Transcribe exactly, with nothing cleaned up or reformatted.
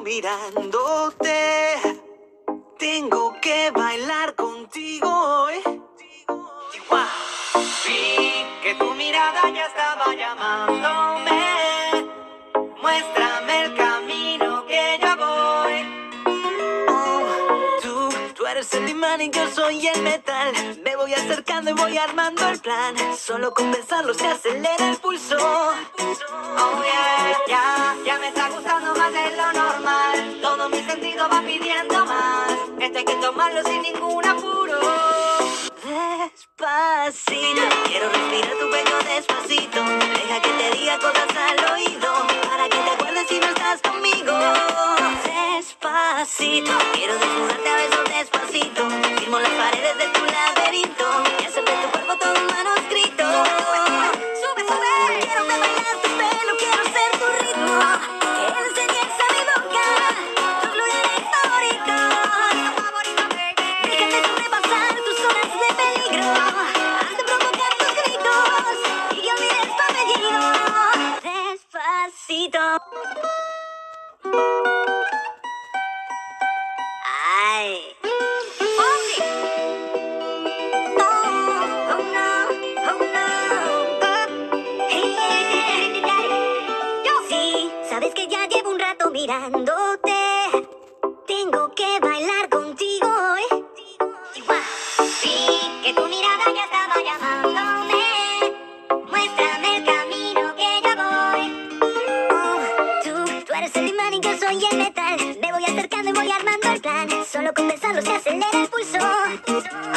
mirándote. Tengo que bailar contigo hoy. Chihuahua. Vi que tu mirada ya estaba llamándome. Muéstrame el camino que yo voy. Oh, tú, tú eres el imán y yo soy el metal. Me voy acercando y voy armando el plan. Solo con pensarlo se acelera el pulso. Oh yeah, ya, ya me está gustando más de lo normal. Todo mi sentido va pidiendo más. Esto hay que tomarlo sin ningún apuro. Despacito, quiero respirar tu pecho despacito. Deja que te diga cosas al oído, para que te acuerdes si no estás conmigo. Despacito, quiero desnudarte a besos despacito. Firmo las paredes de tu laberinto y hacer de tu cuerpo todo un manuscrito. Sube, sube, quiero ver bailar tu pelo, quiero ser tu ritmo. Que enseñes a mi boca tus lugares favoritos. Déjate sobrepasar tus zonas de peligro. Hazte provocar tus gritos y que olvides tu apellido. Despacito. Ay. Fonsi. Oh, oh no, oh no. Hey, hey, hey, hey. Yo sí, sabes que ya llevo un rato mirándote. Tengo que bailar contigo hoy. Chihuahua. Vi que tu mirada ya estaba llamándome. Muéstrame el camino que yo voy. Oh, tú, tú eres el imán y yo soy el metal. Me voy acercando y voy armando el plan. Solo con pensarlo se acelera el pulso.